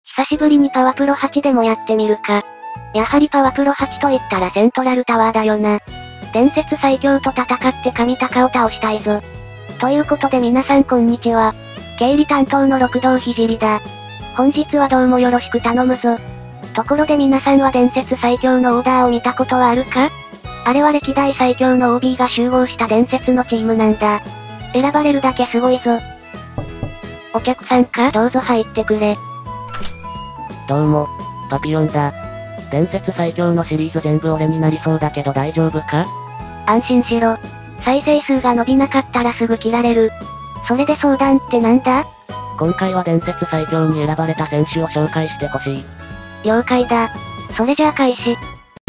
久しぶりにパワプロ8でもやってみるか。やはりパワプロ8と言ったらセントラルタワーだよな。伝説最強と戦って神高を倒したいぞ。ということで皆さんこんにちは。経理担当の六道ひじりだ。本日はどうもよろしく頼むぞ。ところで皆さんは伝説最強のオーダーを見たことはあるか？あれは歴代最強の OB が集合した伝説のチームなんだ。選ばれるだけすごいぞ。お客さんか？どうぞ入ってくれ。 どうも、パピヨンだ。伝説最強のシリーズ全部俺になりそうだけど大丈夫か？ 安心しろ。再生数が伸びなかったらすぐ切られる。それで相談ってなんだ？ 今回は伝説最強に選ばれた選手を紹介してほしい。 了解だ。それじゃあ開始。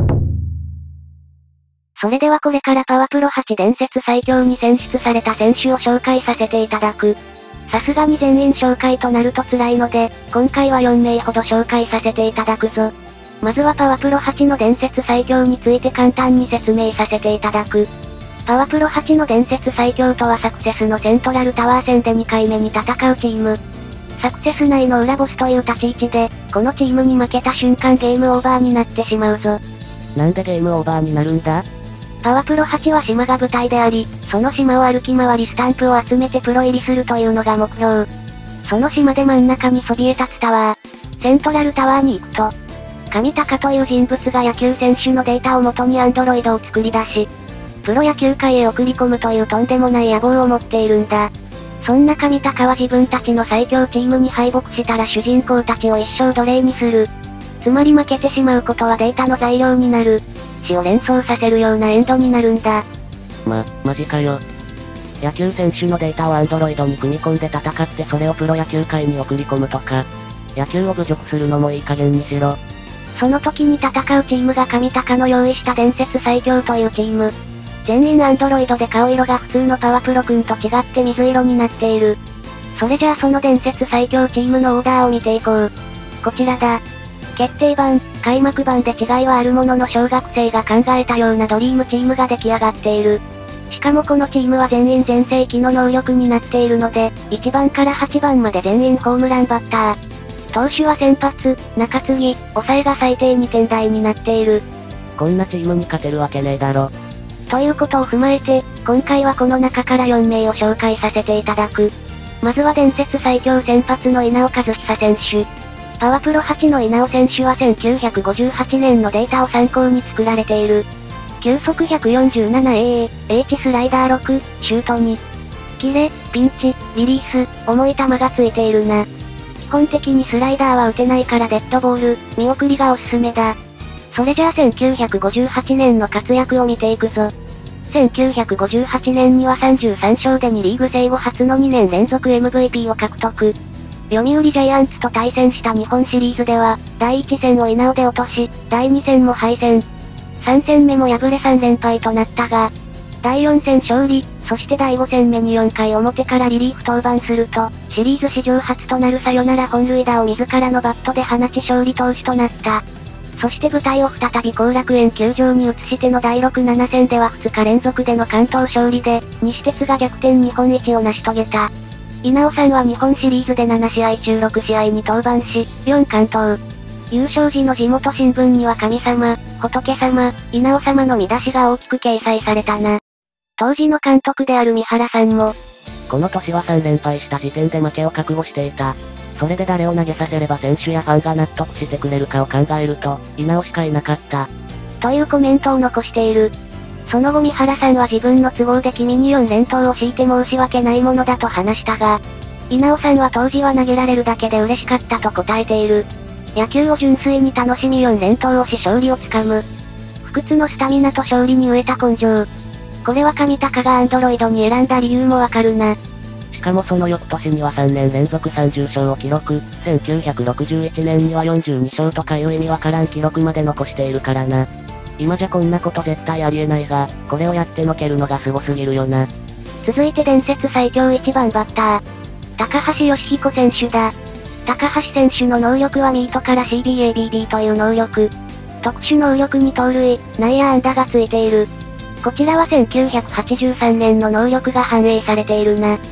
それではこれからパワプロ8伝説最強に選出された選手を紹介させていただく。さすがに全員紹介となると辛いので、今回は4名ほど紹介させていただくぞ。まずはパワプロ8の伝説最強について簡単に説明させていただく。パワプロ8の伝説最強とはサクセスのセントラルタワー戦で2回目に戦うチーム。サクセス内の裏ボスという立ち位置で、このチームに負けた瞬間ゲームオーバーになってしまうぞ。 なんでゲームオーバーになるんだ？ パワプロ8は島が舞台であり、その島を歩き回りスタンプを集めてプロ入りするというのが目標。その島で真ん中にそびえ立つタワー、セントラルタワーに行くと、神高という人物が野球選手のデータを元にアンドロイドを作り出し、プロ野球界へ送り込むというとんでもない野望を持っているんだ。そんな神高は自分たちの最強チームに敗北したら主人公たちを一生奴隷にする。つまり負けてしまうことはデータの材料になる。死を連想させるようなエンドになるんだ。 マジかよ。野球選手のデータをアンドロイドに組み込んで戦ってそれをプロ野球界に送り込むとか。野球を侮辱するのもいい加減にしろ。 その時に戦うチームが神高の用意した伝説最強というチーム。全員アンドロイドで顔色が普通のパワプロ君と違って水色になっている。それじゃあその伝説最強チームのオーダーを見ていこう。こちらだ。決定版、開幕版で違いはあるものの小学生が考えたようなドリームチームが出来上がっている。しかもこのチームは全員全盛期の能力になっているので、1番から8番まで全員ホームランバッター。投手は先発、中継ぎ、抑えが最低2点台になっている。 こんなチームに勝てるわけねえだろ。 ということを踏まえて、今回はこの中から4名を紹介させていただく。まずは伝説最強先発の稲尾和久選手。パワプロ8の稲尾選手は1958年のデータを参考に作られている。球速 147AA、H スライダー6、シュート2。キレ、ピンチ、リリース、重い球がついているな。基本的にスライダーは打てないからデッドボール、見送りがおすすめだ。それじゃあ1958年の活躍を見ていくぞ。1958年には33勝で2リーグ制後初の2年連続 MVP を獲得。読売ジャイアンツと対戦した日本シリーズでは、第1戦を稲尾で落とし、第2戦も敗戦。3戦目も敗れ3連敗となったが、第4戦勝利、そして第5戦目に4回表からリリーフ登板すると、シリーズ史上初となるサヨナラ本塁打を自らのバットで放ち勝利投手となった。そして舞台を再び後楽園球場に移しての第6、7戦では2日連続での関東勝利で、西鉄が逆転日本一を成し遂げた。稲尾さんは日本シリーズで7試合中6試合に登板し、4完投。優勝時の地元新聞には神様、仏様、稲尾様の見出しが大きく掲載されたな。当時の監督である三原さんも、 この年は3連敗した時点で負けを覚悟していた。それで誰を投げさせれば選手やファンが納得してくれるかを考えると、稲尾しかいなかった。 というコメントを残している。その後三原さんは自分の都合で君に4連投を強いて申し訳ないものだと話したが、稲尾さんは当時は投げられるだけで嬉しかったと答えている。野球を純粋に楽しみ4連投をし勝利をつかむ。不屈のスタミナと勝利に飢えた根性。これは神高がアンドロイドに選んだ理由もわかるな。 しかもその翌年には3年連続30勝を記録、1961年には42勝とかいう意味わからん記録まで残しているからな。今じゃこんなこと絶対ありえないが、これをやってのけるのがすごすぎるよな。 続いて伝説最強1番バッター。高橋義彦選手だ。高橋選手の能力はミートから CBABB という能力。特殊能力に盗塁、内野安打がついている。こちらは1983年の能力が反映されているな。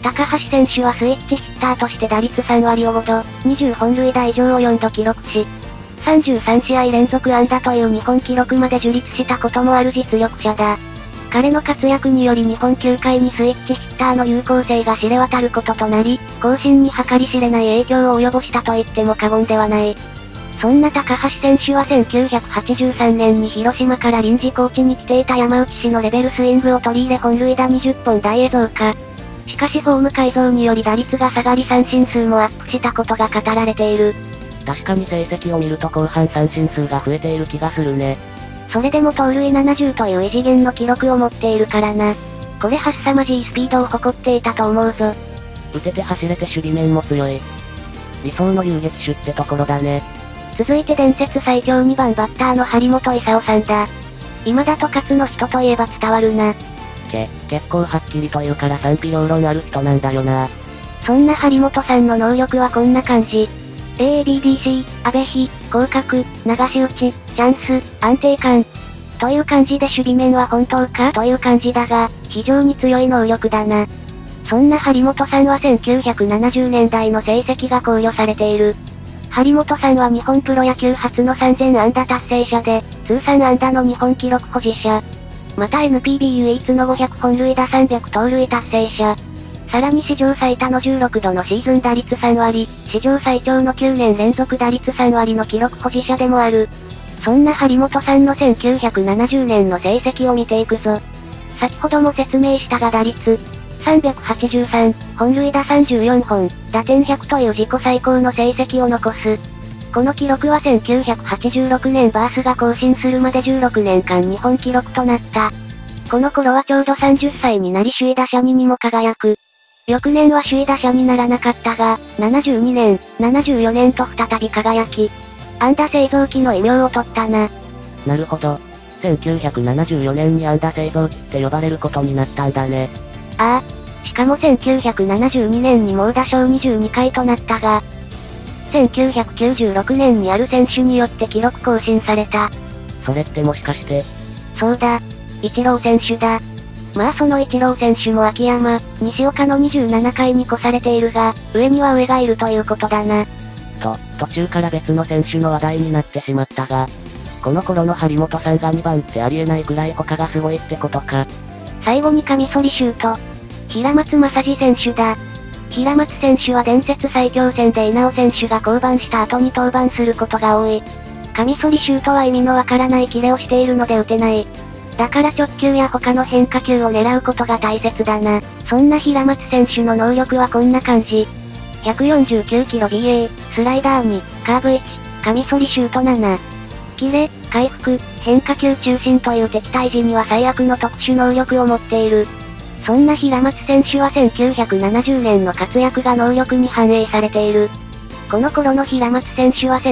高橋選手はスイッチヒッターとして打率3割5分、20本塁打以上を4度記録し、33試合連続安打という日本記録まで樹立したこともある実力者だ。彼の活躍により日本球界にスイッチヒッターの有効性が知れ渡ることとなり、後進に計り知れない影響を及ぼしたと言っても過言ではない。そんな高橋選手は1983年に広島から臨時コーチに来ていた山内氏のレベルスイングを取り入れ本塁打20本台へ増加。しかしフォーム改造により打率が下がり三振数もアップしたことが語られている。 確かに成績を見ると後半三振数が増えている気がするね。 それでも盗塁70という異次元の記録を持っているからな。これは凄まじいスピードを誇っていたと思うぞ。 打てて走れて守備面も強い。理想の遊撃手ってところだね。 続いて伝説最強2番バッターの張本勲さんだ。今だと勝の人といえば伝わるな。 結構はっきりと言うから賛否両論ある人なんだよな。 そんな張本さんの能力はこんな感じ。AABDC、阿部比、広角、流し打ち、チャンス、安定感。という感じで守備面は本当かという感じだが、非常に強い能力だな。そんな張本さんは1970年代の成績が考慮されている。張本さんは日本プロ野球初の3000安打達成者で、通算安打の日本記録保持者。また NPB 唯一の500本塁打300盗塁達成者。さらに史上最多の16度のシーズン打率3割、史上最長の9年連続打率3割の記録保持者でもある。そんな張本さんの1970年の成績を見ていくぞ。先ほども説明したが打率383、本塁打34本、打点100という自己最高の成績を残す。この記録は1986年バースが更新するまで16年間日本記録となった。この頃はちょうど30歳になり首位打者2にも輝く。翌年は首位打者にならなかったが、72年、74年と再び輝き、安打製造機の異名を取ったな。 なるほど。1974年に安打製造機って呼ばれることになったんだね。 ああ。しかも1972年に猛打賞22回となったが、1996年にある選手によって記録更新された。 それってもしかして。 そうだ。イチロー選手だ。まあそのイチロー選手も秋山、西岡の27回に越されているが、上には上がいるということだな。 途中から別の選手の話題になってしまったが、この頃の張本さんが2番ってありえないくらい他がすごいってことか。 最後にカミソリシュート。平松正治選手だ。平松選手は伝説最強戦で稲尾選手が降板した後に登板することが多い。カミソリシュートは意味のわからないキレをしているので打てない。だから直球や他の変化球を狙うことが大切だな。そんな平松選手の能力はこんな感じ。149キロ BA、スライダー2、カーブ1、カミソリシュート7。キレ、回復、変化球中心という敵対時には最悪の特殊能力を持っている。そんな平松選手は1970年の活躍が能力に反映されている。この頃の平松選手は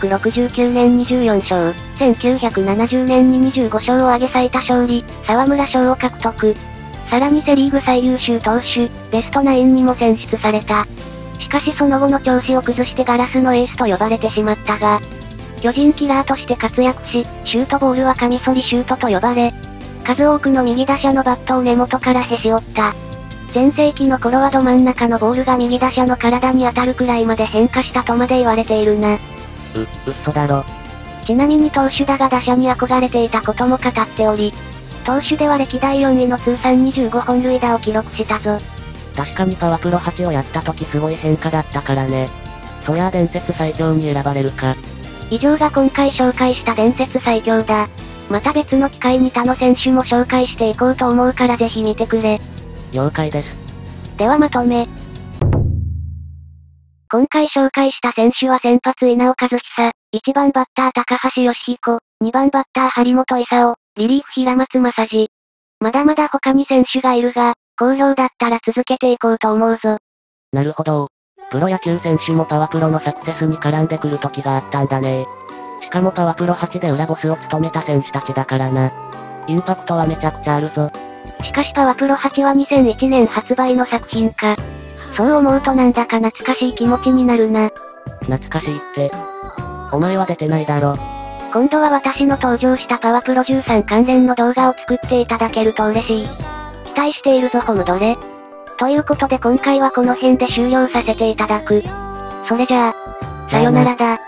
1969年に14勝、1970年に25勝を挙げ最多勝利、沢村賞を獲得。さらにセリーグ最優秀投手、ベストナインにも選出された。しかしその後の調子を崩してガラスのエースと呼ばれてしまったが、巨人キラーとして活躍し、シュートボールはカミソリシュートと呼ばれ、数多くの右打者のバットを根元からへし折った。全盛期の頃はど真ん中のボールが右打者の体に当たるくらいまで変化したとまで言われているな。 嘘だろ。 ちなみに投手だが打者に憧れていたことも語っており、投手では歴代4位の通算25本塁打を記録したぞ。 確かにパワプロ8をやった時すごい変化だったからね。そりゃあ伝説最強に選ばれるか。 以上が今回紹介した伝説最強だ。また別の機会に他の選手も紹介していこうと思うからぜひ見てくれ。 了解です。 ではまとめ。今回紹介した選手は先発稲尾和久、1番バッター高橋義彦、2番バッター張本勲、リリーフ平松正治。まだまだ他に選手がいるが、好評だったら続けていこうと思うぞ。 なるほど。プロ野球選手もパワプロのサクセスに絡んでくる時があったんだね。しかもパワプロ8で裏ボスを務めた選手たちだからな。インパクトはめちゃくちゃあるぞ。 しかしパワプロ8は2001年発売の作品か。そう思うとなんだか懐かしい気持ちになるな。 懐かしいって。お前は出てないだろ。 今度は私の登場したパワプロ13関連の動画を作っていただけると嬉しい。期待しているぞホムドレ。 ということで今回はこの辺で終了させていただく。それじゃあ、さよならだ。